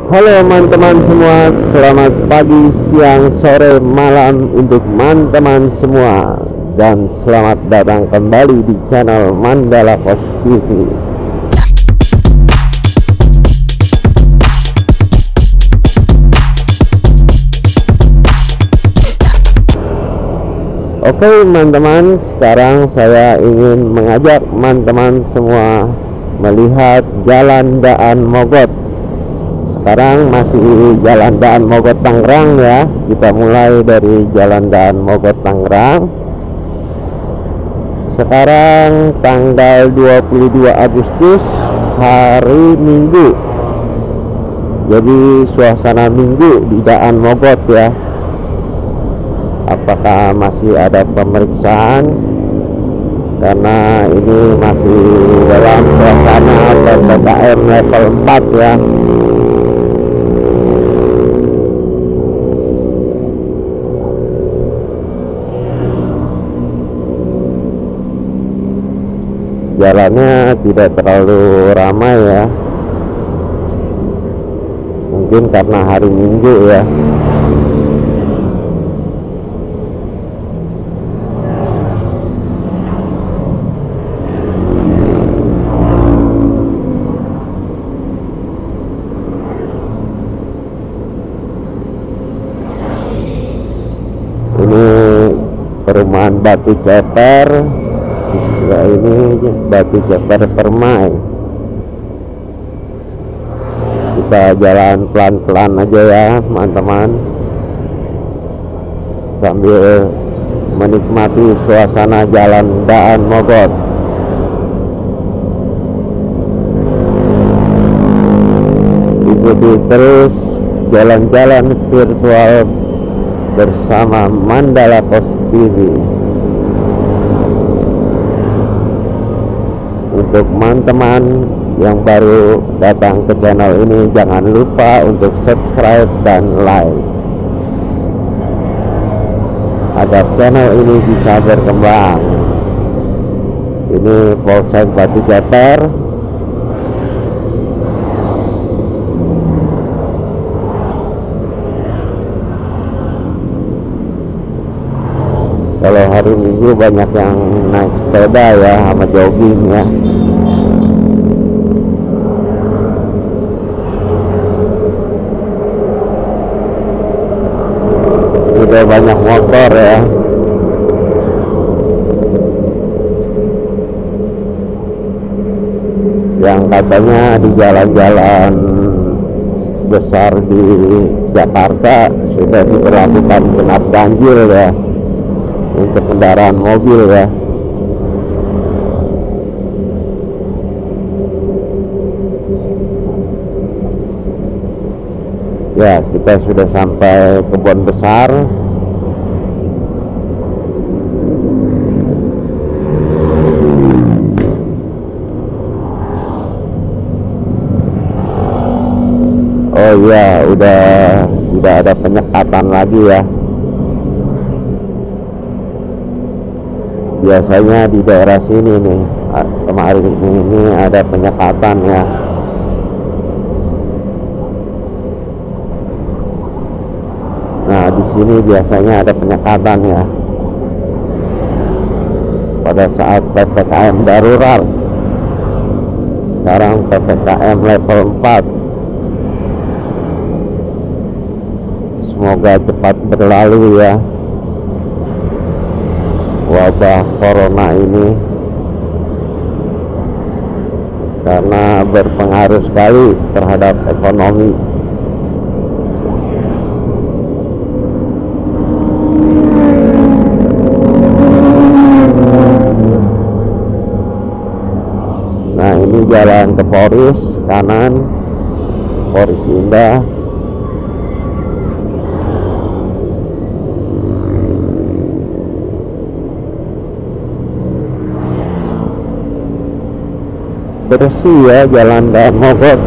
Halo teman-teman semua, selamat pagi, siang, sore, malam untuk teman-teman semua. Dan selamat datang kembali di channel Mandala Post TV. Oke teman-teman, sekarang saya ingin mengajak teman-teman semua melihat Jalan Daan Mogot. Sekarang masih Jalan Daan Mogot Tangerang ya. Kita mulai dari Jalan Daan Mogot Tangerang. Sekarang tanggal 22 Agustus, hari Minggu. Jadi suasana Minggu di Daan Mogot ya. Apakah masih ada pemeriksaan? Karena ini masih dalam suasana PPKM level 4 ya. Jalannya tidak terlalu ramai ya, mungkin karena hari Minggu ya. Ini perumahan Batu Ceper ya, ini Batu Ceper Permai. Kita jalan pelan-pelan aja ya teman-teman, sambil menikmati suasana Jalan Daan Mogot. Ikuti terus jalan-jalan virtual bersama Mandala Post TV. Untuk teman-teman yang baru datang ke channel ini, jangan lupa untuk subscribe dan like agar channel ini bisa berkembang. Ini Polsek Batu Ceper. Kalau hari Minggu banyak yang naik sepeda ya, sama jogging ya. Udah banyak motor ya. Yang katanya di jalan-jalan besar di Jakarta sudah diberlakukan genap ganjil ya untuk kendaraan mobil ya. Ya, kita sudah sampai Kebon Besar. Oh iya, udah tidak ada penyekatan lagi ya. Biasanya di daerah sini nih, kemarin ini ada penyekatan ya. Nah, di sini biasanya ada penyekatan ya pada saat PPKM darurat. Sekarang PPKM level 4. Semoga cepat berlalu ya wabah corona ini, karena berpengaruh sekali terhadap ekonomi. Nah, ini jalan ke Poris kanan, Poris Indah. Bersih ya Jalan Daan Mogot.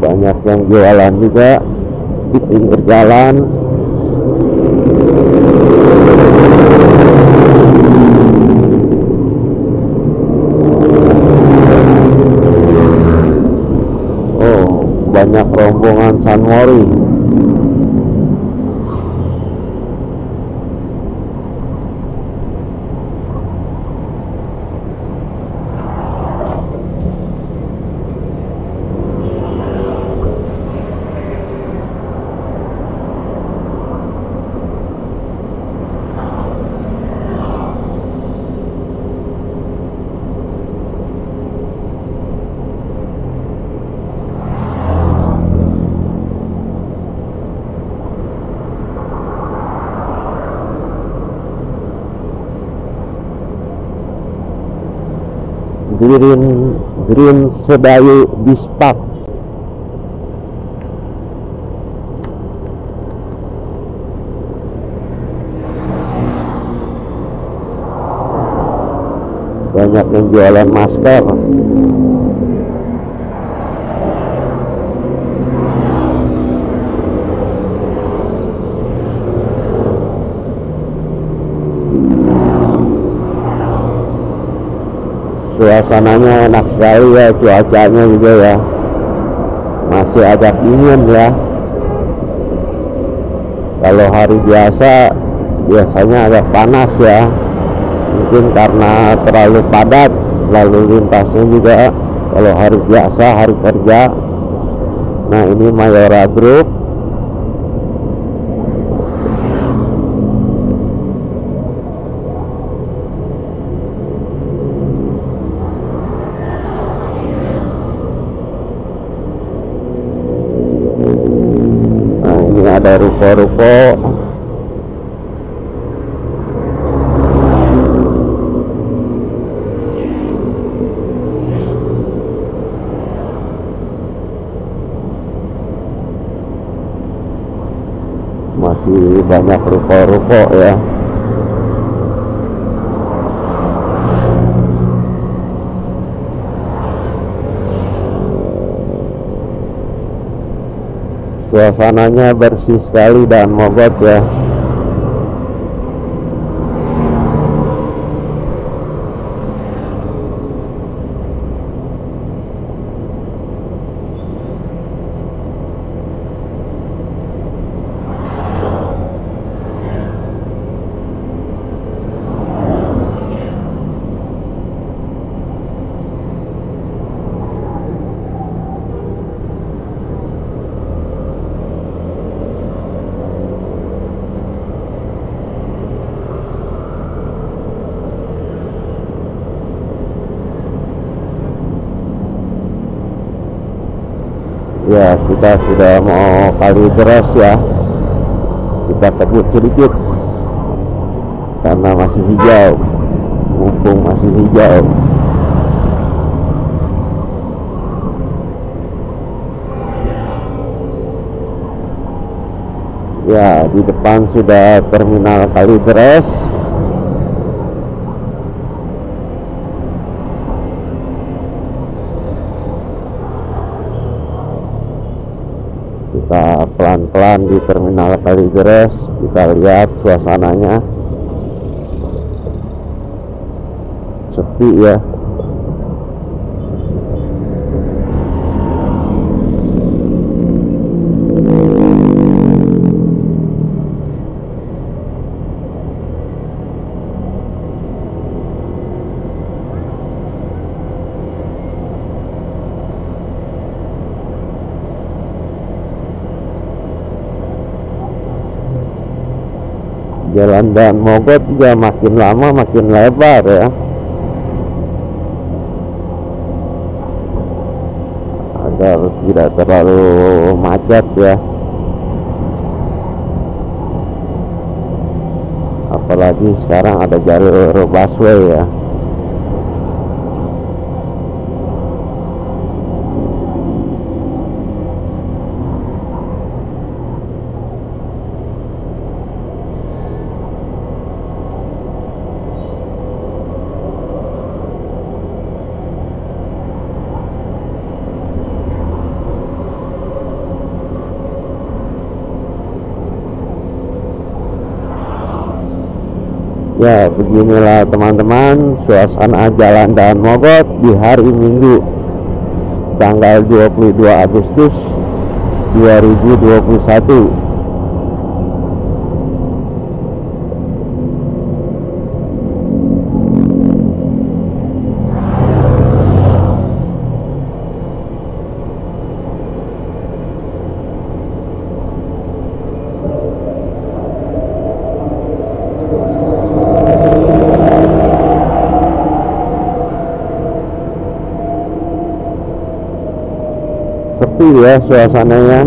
banyak yang jualan juga di pinggir jalan. Oh, banyak rombongan San Mori. Green Sedayu Bispak. Banyak yang jualan masker. Suasananya enak sekali ya, cuacanya juga ya masih agak dingin ya. Kalau hari biasa biasanya agak panas ya, mungkin karena terlalu padat lalu lintasnya juga kalau hari biasa, hari kerja. Nah, ini Mayora Group. Ada ruko-ruko. Masih banyak ruko-ruko ya. Suasananya bersih sekali dan mogot ya. Ya, kita sudah mau kali deras ya. Kita kebut sedikit karena masih hijau, mumpung masih hijau. Ya, di depan sudah terminal Kalideres. Kita pelan-pelan di terminal Kalideres, kita lihat suasananya sepi ya. Jalan Dan Mogot juga makin lama makin lebar ya, agar tidak terlalu macet ya. Apalagi sekarang ada jalur busway ya. Ya, beginilah teman-teman suasana Jalan Daan Mogot di hari Minggu tanggal 22 Agustus 2021. Sepi ya suasananya.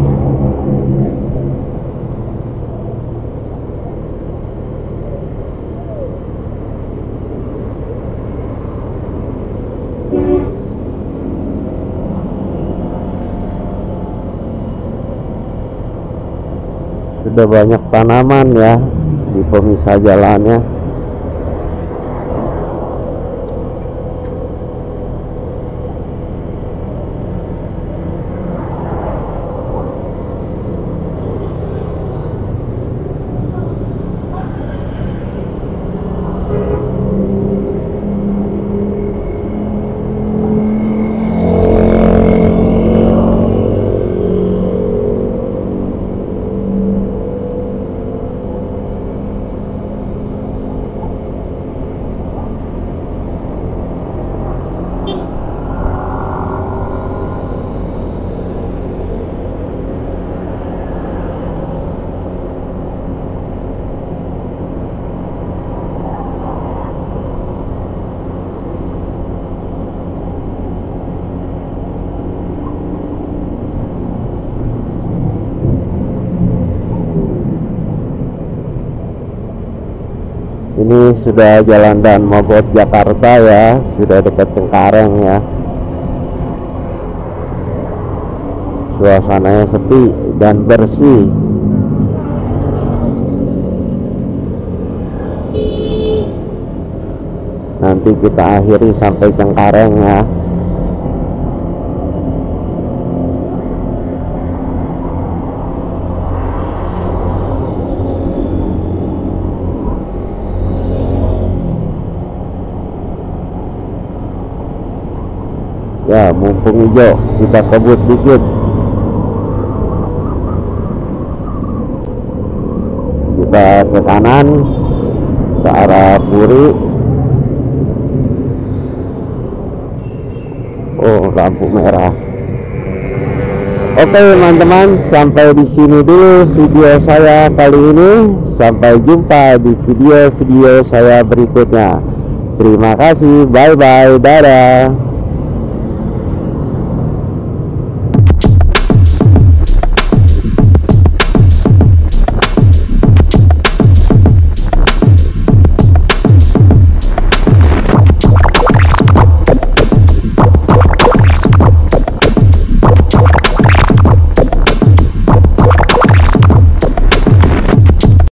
Sudah banyak tanaman ya di pemisah jalannya. Ini sudah Jalan Daan Mogot Jakarta ya, sudah dekat Cengkareng ya. Suasananya sepi dan bersih. Nanti kita akhiri sampai Cengkareng ya. Ya, mumpung hijau, kita kebut dikit. Kita ke kanan, ke arah Puri. Oh, lampu merah. Oke teman-teman, sampai di sini dulu video saya kali ini. Sampai jumpa di video-video saya berikutnya. Terima kasih, bye-bye, dadah.